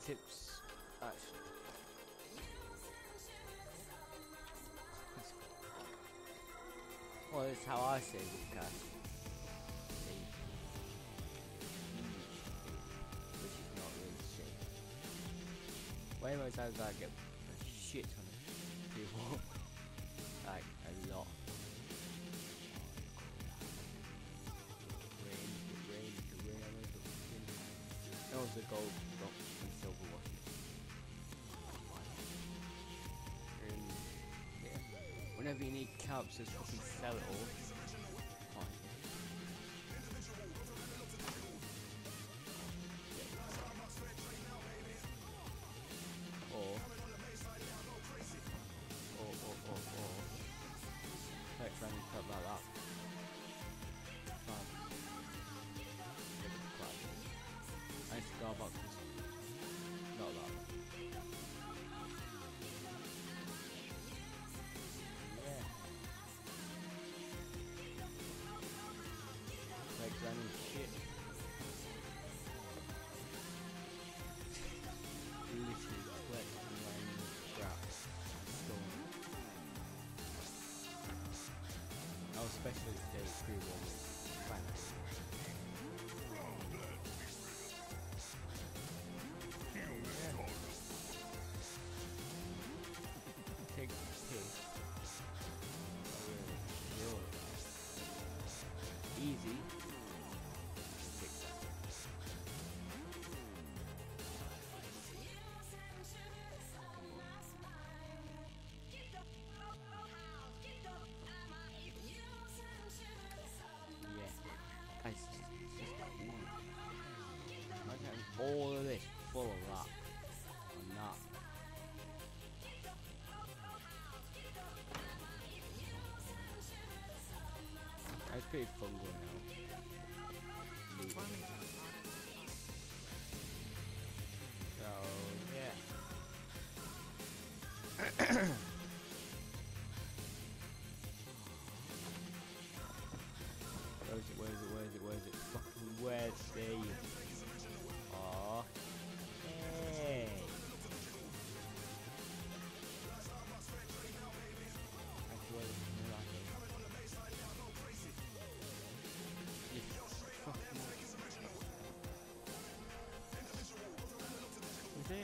tips, actually. Well, that's how I say woodcast. Which is not really shit. Way more times I get a shit ton of people. Like, a lot. Rain, that was the gold block and silver watch. Yeah. Whenever you need caps, just fucking sell it all. Fine. Or like trying to cut like that. Fine. Nice cigar boxes. Not that. Yeah. Like random shit. Literally collecting random crap. Stone. Our specialist day 3-1 finance. Take the piss. Easy. Yeah. It's just cool. Imagine all of this full of that. Or not. It's pretty fun going out. So, yeah. Where is it? Fucking where's the... Aww. Hey. Is it?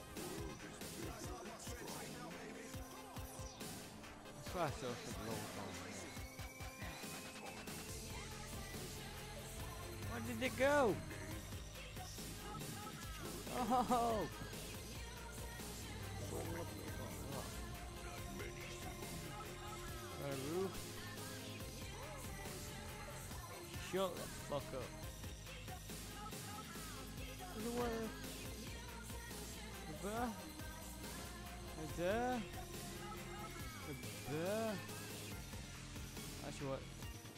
That's why I saw something wrong with that. Where did it go? Oh! Roof. Shut the fuck up. The word. Actually, what?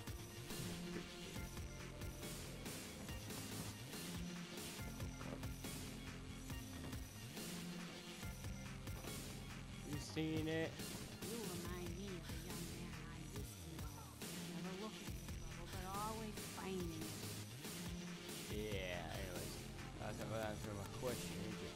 You seen it? You remind me of a young man I used to know. Never looking for trouble, but always finding it. Yeah, anyways. That's not gonna answer my question, is it?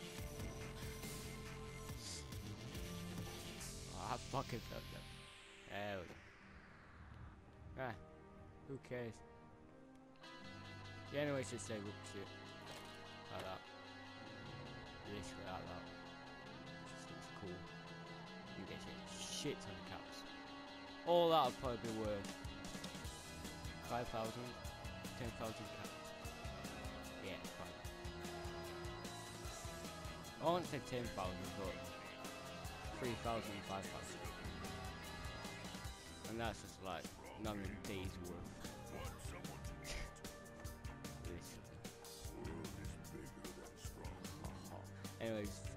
Oh, I fucking fucked up. There we go. Ah, who cares? Yeah, anyways, just say whoop shit. Like that. Literally like that. Just looks cool. You get shit ton of caps. All that would probably be worth 5,000, 10,000 caps. Yeah, fine. I won't say 10,000, but 3,000, 5,000. And that's just like not even a day's worth. Anyways,